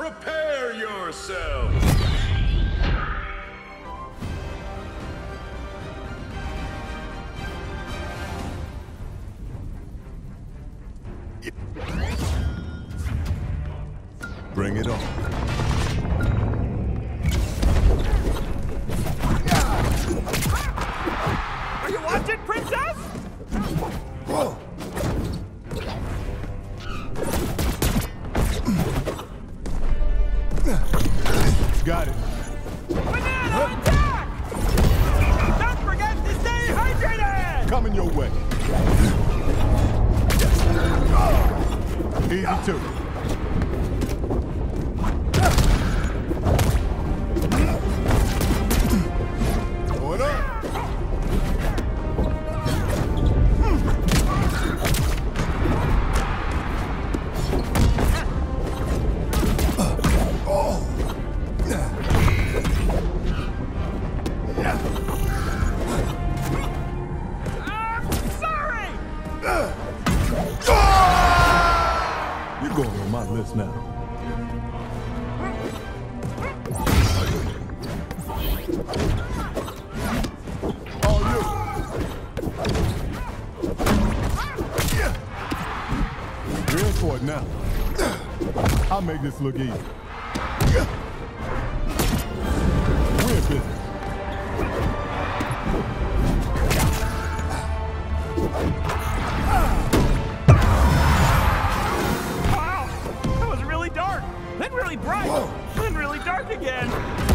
Prepare yourself! Bring it on. Are you watching, Princess? Whoa! Got it. Banana attack! Don't forget to stay hydrated! Coming your way. Easy too. Going up. Sorry! You're going on my list now. All you. You're in for it now. I'll make this look easy. We're in business. Wow! That was really dark, then really bright, Whoa. then really dark again.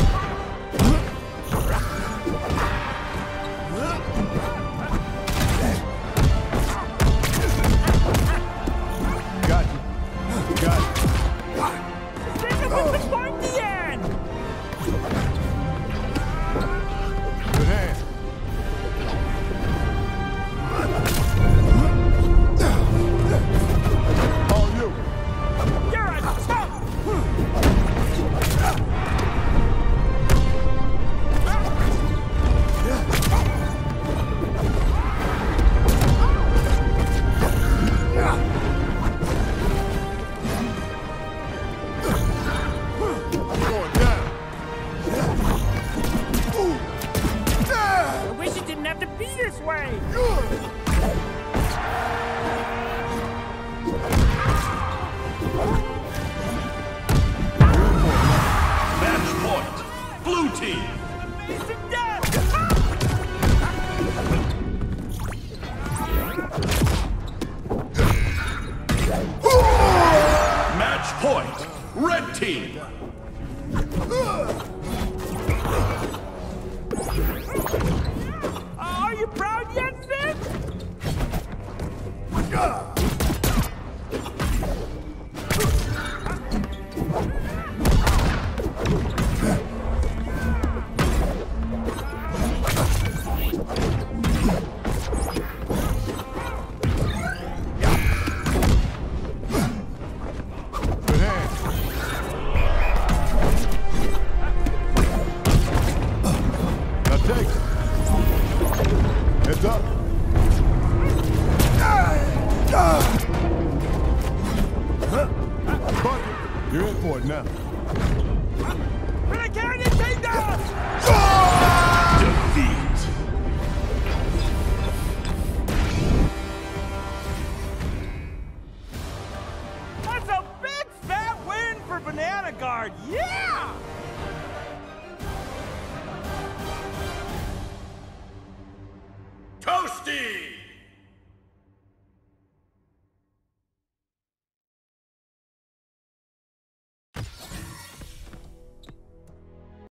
Got you. Got it. Stick it with the pointy end! Good hand. All you. You're a chump! Going down. I wish it didn't have to be this way! Match point! Blue team! Amazing death! Match point! Red team! Are you proud yet, Finn? Good hand. Now take it. Heads up. Bucket. You're in for it now. But I can't take that! Defeat! That's a big fat win for Banana Guard! Yeah! Toasty!